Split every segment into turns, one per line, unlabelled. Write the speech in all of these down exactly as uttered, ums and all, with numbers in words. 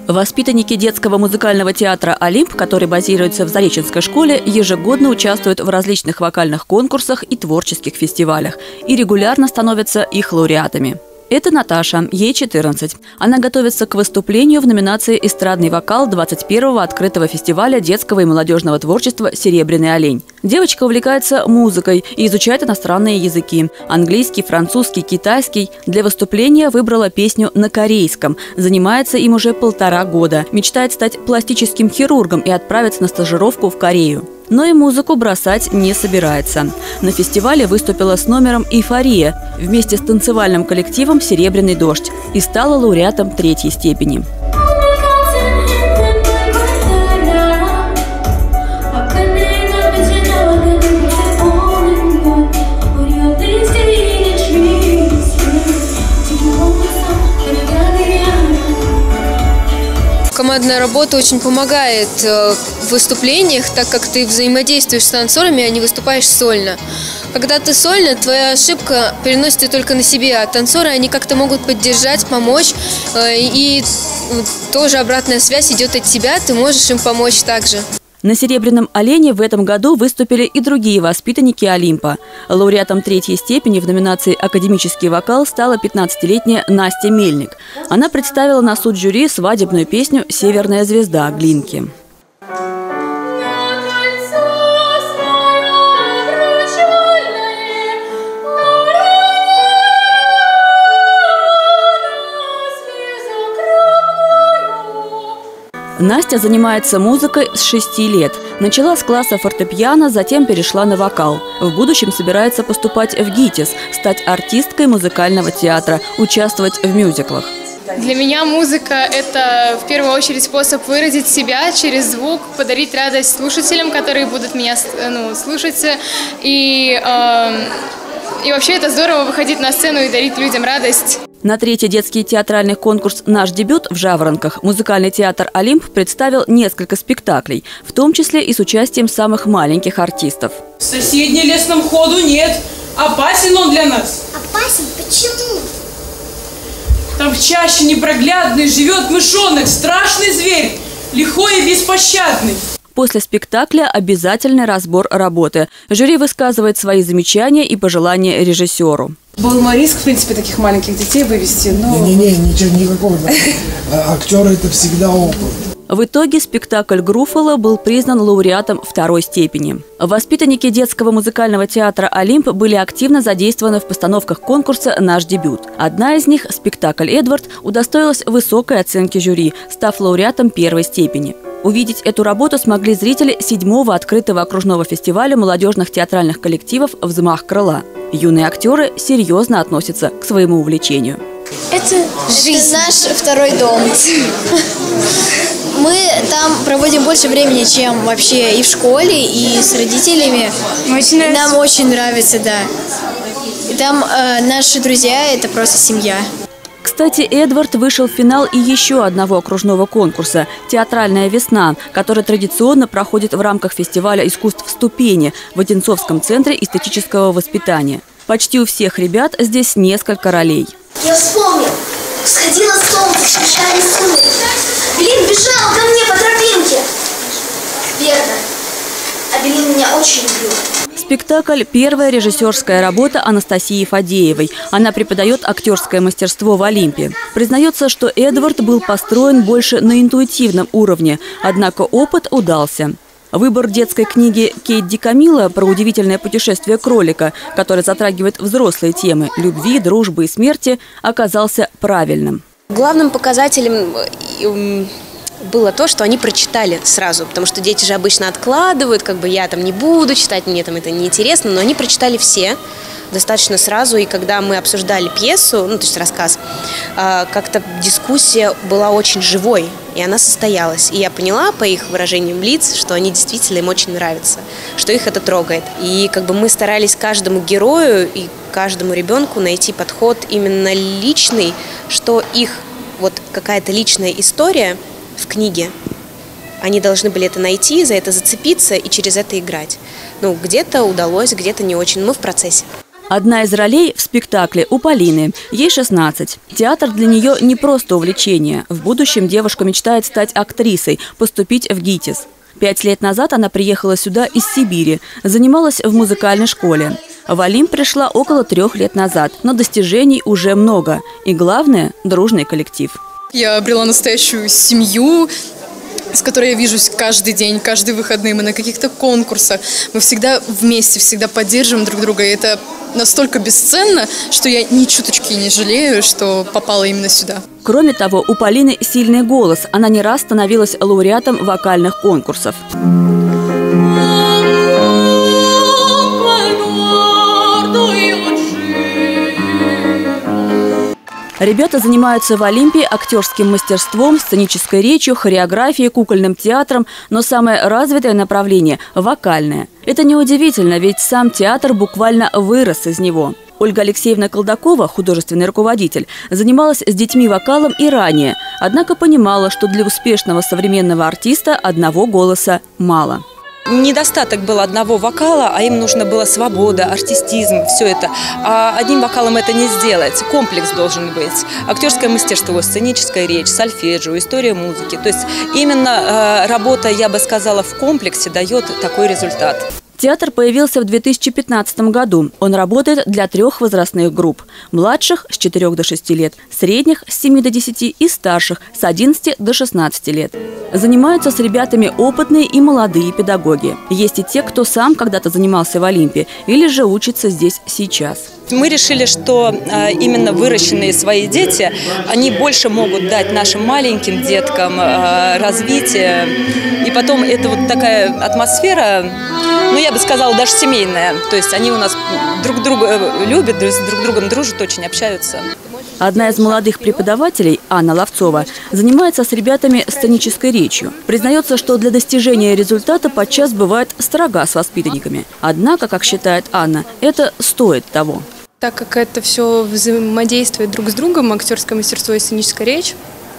Воспитанники детского музыкального театра «Олимп», который базируется в Зареченской школе, ежегодно участвуют в различных вокальных конкурсах и творческих фестивалях и регулярно становятся их лауреатами. Это Наташа, ей четырнадцать. Она готовится к выступлению в номинации «Эстрадный вокал» двадцать первого открытого фестиваля детского и молодежного творчества «Серебряный олень». Девочка увлекается музыкой и изучает иностранные языки – английский, французский, китайский. Для выступления выбрала песню на корейском. Занимается им уже полтора года. Мечтает стать пластическим хирургом и отправиться на стажировку в Корею. Но и музыку бросать не собирается. На фестивале выступила с номером «Эйфория» вместе с танцевальным коллективом «Серебряный дождь» и стала лауреатом третьей степени.
Командная работа очень помогает в выступлениях, так как ты взаимодействуешь с танцорами, а не выступаешь сольно. Когда ты сольно, твоя ошибка переносится только на себе, а танцоры, они как-то могут поддержать, помочь, и тоже обратная связь идет от тебя, ты можешь им помочь также.
На «Серебряном олене» в этом году выступили и другие воспитанники «Олимпа». Лауреатом третьей степени в номинации «Академический вокал» стала пятнадцатилетняя Настя Мельник. Она представила на суд жюри свадебную песню «Северная звезда» Глинки. Настя занимается музыкой с шести лет. Начала с класса фортепиано, затем перешла на вокал. В будущем собирается поступать в ГИТИС, стать артисткой музыкального театра, участвовать в мюзиклах.
Для меня музыка – это в первую очередь способ выразить себя через звук, подарить радость слушателям, которые будут меня ну, слушать. И, э, и вообще это здорово выходить на сцену и дарить людям радость.
На третий детский театральный конкурс «Наш дебют» в Жаворонках музыкальный театр «Олимп» представил несколько спектаклей, в том числе и с участием самых маленьких артистов.
В соседнем лесном ходу нет. Опасен он для нас.
Опасен? Почему?
Там в чаще непроглядный живет мышонок, страшный зверь, лихой и беспощадный.
После спектакля обязательный разбор работы. Жюри высказывает свои замечания и пожелания режиссеру.
Был мой риск, в принципе, таких маленьких детей вывести, но...
Не-не-не, ничего, никакого. Актер – это всегда опыт.
В итоге спектакль Груффало был признан лауреатом второй степени. Воспитанники детского музыкального театра «Олимп» были активно задействованы в постановках конкурса «Наш дебют». Одна из них, спектакль «Эдвард», удостоилась высокой оценки жюри, став лауреатом первой степени. Увидеть эту работу смогли зрители седьмого открытого окружного фестиваля молодежных театральных коллективов «Взмах крыла». Юные актеры серьезно относятся к своему увлечению.
Это жизнь. Это наш второй дом. Мы там проводим больше времени, чем вообще и в школе, и с родителями.
Очень нравится.
Нам очень нравится, да. И там э, наши друзья – это просто семья.
Кстати, Эдвард вышел в финал и еще одного окружного конкурса «Театральная весна», который традиционно проходит в рамках фестиваля искусств «Ступени» в Одинцовском центре эстетического воспитания. Почти у всех ребят здесь несколько ролей.
Я вспомнил. Сходило солнце, встречали сумерки. Белин бежал ко мне по тропинке. Верно. А Белин меня очень любил.
Спектакль – первая режиссерская работа Анастасии Фадеевой. Она преподает актерское мастерство в «Олимпе». Признается, что «Эдвард» был построен больше на интуитивном уровне, однако опыт удался. Выбор детской книги Кейт Ди Камило про удивительное путешествие кролика, которое затрагивает взрослые темы – любви, дружбы и смерти, оказался правильным.
Главным показателем было то, что они прочитали сразу, потому что дети же обычно откладывают, как бы я там не буду читать, мне там это неинтересно, но они прочитали все достаточно сразу, и когда мы обсуждали пьесу, ну то есть рассказ, как-то дискуссия была очень живой, и она состоялась. И я поняла по их выражениям лиц, что они действительно им очень нравятся, что их это трогает. И как бы мы старались каждому герою и каждому ребенку найти подход именно личный, что их вот какая-то личная история в книге, они должны были это найти, за это зацепиться и через это играть. Ну, где-то удалось, где-то не очень. Мы в процессе.
Одна из ролей в спектакле у Полины. Ей шестнадцать. Театр для нее не просто увлечение. В будущем девушка мечтает стать актрисой, поступить в ГИТИС. Пять лет назад она приехала сюда из Сибири, занималась в музыкальной школе. В Олимп пришла около трех лет назад, но достижений уже много. И главное – дружный коллектив.
Я обрела настоящую семью, с которой я вижусь каждый день, каждые выходные. Мы на каких-то конкурсах. Мы всегда вместе, всегда поддерживаем друг друга. И это настолько бесценно, что я ни чуточки не жалею, что попала именно сюда.
Кроме того, у Полины сильный голос. Она не раз становилась лауреатом вокальных конкурсов. Ребята занимаются в Олимпе актерским мастерством, сценической речью, хореографией, кукольным театром, но самое развитое направление – вокальное. Это неудивительно, ведь сам театр буквально вырос из него. Ольга Алексеевна Колдакова, художественный руководитель, занималась с детьми вокалом и ранее, однако понимала, что для успешного современного артиста одного голоса мало.
Недостаток был одного вокала, а им нужно было свобода, артистизм, все это. А одним вокалом это не сделать. Комплекс должен быть. Актерское мастерство, сценическая речь, сольфеджио, история музыки. То есть именно э, работа, я бы сказала, в комплексе дает такой результат.
Театр появился в две тысячи пятнадцатом году. Он работает для трех возрастных групп. Младших – с четырёх до шести лет, средних – с семи до десяти и старших – с одиннадцати до шестнадцати лет. Занимаются с ребятами опытные и молодые педагоги. Есть и те, кто сам когда-то занимался в Олимпе или же учится здесь сейчас.
Мы решили, что э, именно выращенные свои дети, они больше могут дать нашим маленьким деткам э, развитие. И потом это вот такая атмосфера, ну я бы сказала, даже семейная. То есть они у нас друг друга любят, друг с другом дружат, очень общаются.
Одна из молодых преподавателей, Анна Ловцова, занимается с ребятами сценической речью. Признается, что для достижения результата подчас бывает строга с воспитанниками. Однако, как считает Анна, это стоит того.
Так как это все взаимодействует друг с другом, актерское мастерство и сценическая речь,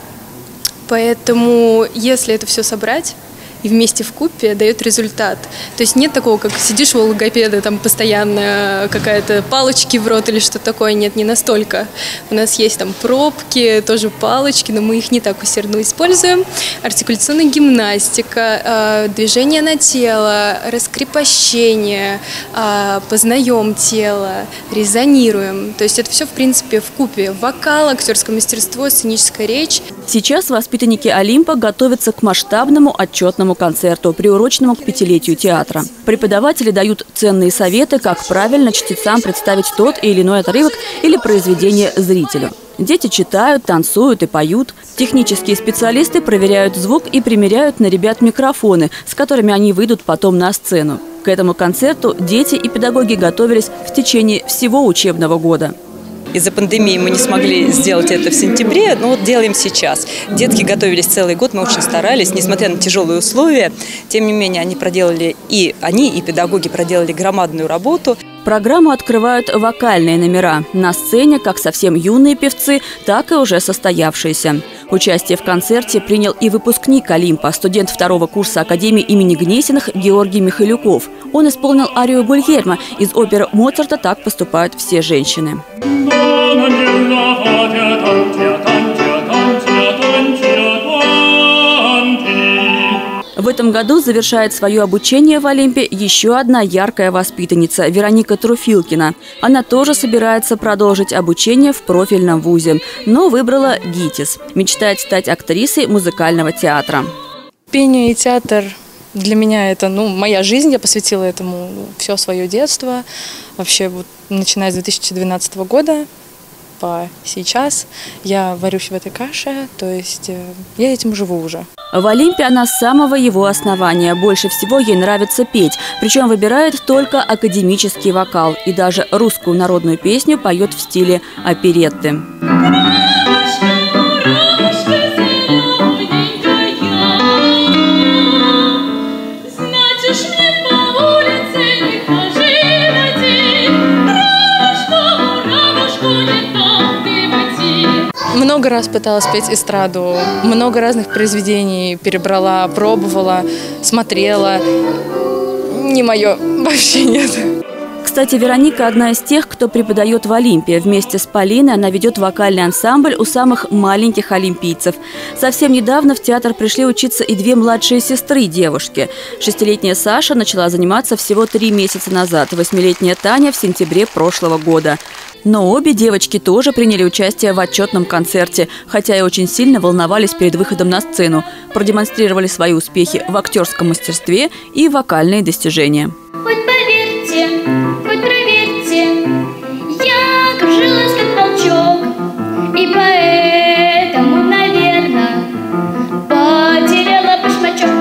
поэтому если это все собрать и вместе вкупе дает результат. То есть нет такого, как сидишь у логопеда, там постоянно какая-то палочки в рот или что-то такое. Нет, не настолько. У нас есть там пробки, тоже палочки, но мы их не так усердно используем. Артикуляционная гимнастика, движение на тело, раскрепощение, познаем тело, резонируем. То есть это все, в принципе, вкупе. Вокал, актерское мастерство, сценическая речь.
Сейчас воспитанники Олимпа готовятся к масштабному отчетному концерту, приуроченному к пятилетию театра. Преподаватели дают ценные советы, как правильно чтецам представить тот или иной отрывок или произведение зрителю. Дети читают, танцуют и поют. Технические специалисты проверяют звук и примеряют на ребят микрофоны, с которыми они выйдут потом на сцену. К этому концерту дети и педагоги готовились в течение всего учебного года.
Из-за пандемии мы не смогли сделать это в сентябре, но вот делаем сейчас. Детки готовились целый год, мы очень старались, несмотря на тяжелые условия. Тем не менее, они проделали, и они, и педагоги проделали громадную работу.
Программу открывают вокальные номера. На сцене как совсем юные певцы, так и уже состоявшиеся. Участие в концерте принял и выпускник Олимпа, студент второго курса Академии имени Гнесиных Георгий Михайлюков. Он исполнил арию Гульермо из оперы Моцарта «Так поступают все женщины». В этом году завершает свое обучение в Олимпе еще одна яркая воспитанница – Вероника Труфилкина. Она тоже собирается продолжить обучение в профильном вузе, но выбрала ГИТИС. Мечтает стать актрисой музыкального театра.
Пение и театр для меня – это ну, моя жизнь. Я посвятила этому все свое детство. Вообще, вот, начиная с две тысячи двенадцатого года по сейчас я варюсь в этой каше, то есть я этим живу уже.
В Олимпе она с самого его основания. Больше всего ей нравится петь. Причем выбирает только академический вокал. И даже русскую народную песню поет в стиле оперетты.
Много раз пыталась петь эстраду, много разных произведений перебрала, пробовала, смотрела. Не мое, вообще нет.
К Кстати, Вероника одна из тех, кто преподает в Олимпе. Вместе с Полиной она ведет вокальный ансамбль у самых маленьких олимпийцев. Совсем недавно в театр пришли учиться и две младшие сестры девушки. Шестилетняя Саша начала заниматься всего три месяца назад, восьмилетняя Таня в сентябре прошлого года. Но обе девочки тоже приняли участие в отчетном концерте, хотя и очень сильно волновались перед выходом на сцену. Продемонстрировали свои успехи в актерском мастерстве и вокальные достижения.
Хоть поверьте, хоть проверьте, я кружилась как волчок, и поэтому, наверное, потеряла башмачок.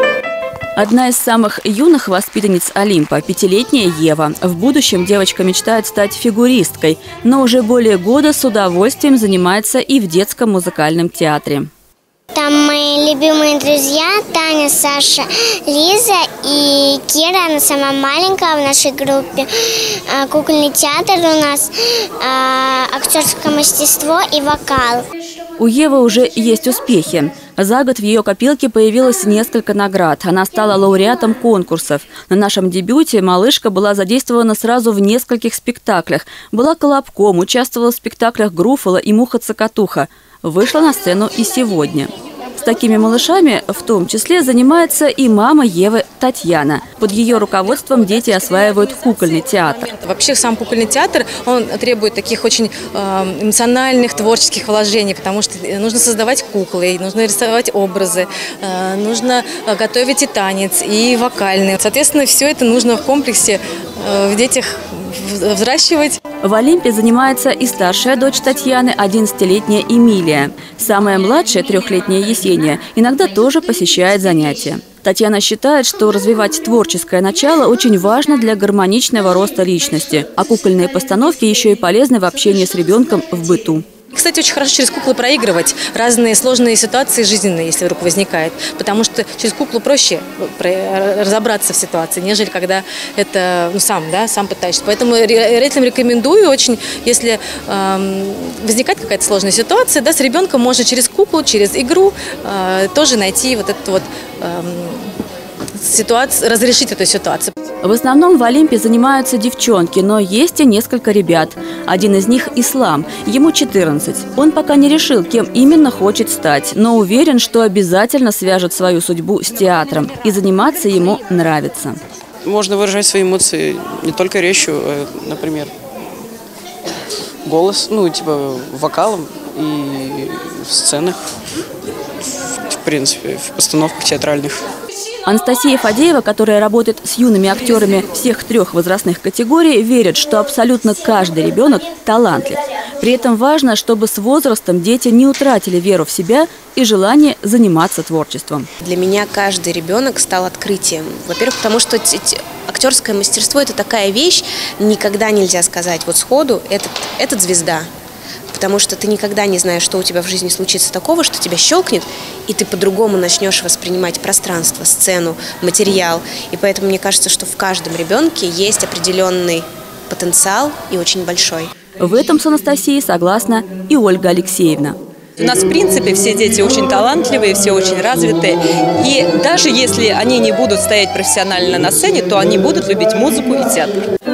Одна из самых юных воспитанниц Олимпа – пятилетняя Ева. В будущем девочка мечтает стать фигуристкой, но уже более года с удовольствием занимается и в детском музыкальном театре.
Там мои любимые друзья Таня, Саша, Лиза и Кира, она самая маленькая в нашей группе. Кукольный театр у нас, актерское мастерство и вокал.
У Евы уже есть успехи. За год в ее копилке появилось несколько наград. Она стала лауреатом конкурсов. На нашем дебюте малышка была задействована сразу в нескольких спектаклях. Была колобком, участвовала в спектаклях «Груффало» и «Муха-цокотуха». Вышла на сцену и сегодня. С такими малышами в том числе занимается и мама Евы Татьяна. Под ее руководством дети осваивают кукольный театр.
Вообще сам кукольный театр, он требует таких очень э, эмоциональных, творческих вложений, потому что нужно создавать куклы, нужно рисовать образы, э, нужно готовить и танец, и вокальный. Соответственно, все это нужно в комплексе э, в детях взращивать.
В Олимпе занимается и старшая дочь Татьяны, одиннадцатилетняя Эмилия. Самая младшая, трехлетняя Есения, иногда тоже посещает занятия. Татьяна считает, что развивать творческое начало очень важно для гармоничного роста личности, а кукольные постановки еще и полезны в общении с ребенком в быту.
Кстати, очень хорошо через куклу проигрывать разные сложные ситуации жизненные, если вдруг возникает. Потому что через куклу проще разобраться в ситуации, нежели когда это ну, сам, да, сам пытаешься. Поэтому родителям рекомендую очень, если э, возникает какая-то сложная ситуация, да, с ребенком можно через куклу, через игру э, тоже найти вот эту вот э, ситуацию, разрешить эту ситуацию.
В основном в Олимпе занимаются девчонки, но есть и несколько ребят. Один из них – Ислам. Ему четырнадцать. Он пока не решил, кем именно хочет стать, но уверен, что обязательно свяжет свою судьбу с театром. И заниматься ему нравится.
Можно выражать свои эмоции не только речью, а, например, голос, ну, типа вокалом и в сценах, в принципе, в постановках театральных.
Анастасия Фадеева, которая работает с юными актерами всех трех возрастных категорий, верит, что абсолютно каждый ребенок талантлив. При этом важно, чтобы с возрастом дети не утратили веру в себя и желание заниматься творчеством.
Для меня каждый ребенок стал открытием. Во-первых, потому что актерское мастерство – это такая вещь, никогда нельзя сказать вот сходу «этот, этот звезда». Потому что ты никогда не знаешь, что у тебя в жизни случится такого, что тебя щелкнет, и ты по-другому начнешь воспринимать пространство, сцену, материал. И поэтому мне кажется, что в каждом ребенке есть определенный потенциал и очень большой.
В этом с Анастасией согласна и Ольга Алексеевна.
У нас, в принципе, все дети очень талантливые, все очень развитые. И даже если они не будут стоять профессионально на сцене, то они будут любить музыку и театр.